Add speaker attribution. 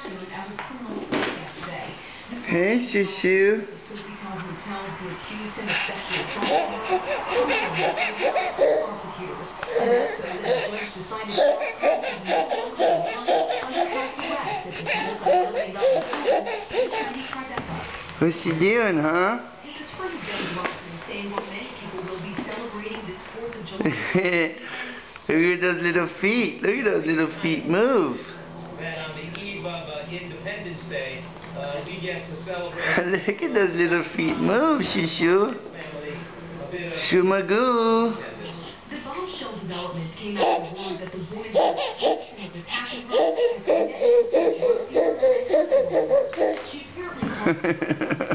Speaker 1: Hey, Shoo. What's she doing, huh? Look at those little feet. Look at those little feet move.
Speaker 2: That on the eve of Independence Day, we get to celebrate.
Speaker 1: Look at those little feet move, Shoo. Shoomagoo.
Speaker 3: The bombshell developments came out of word that the boys were accused of attacking her and connected to She apparently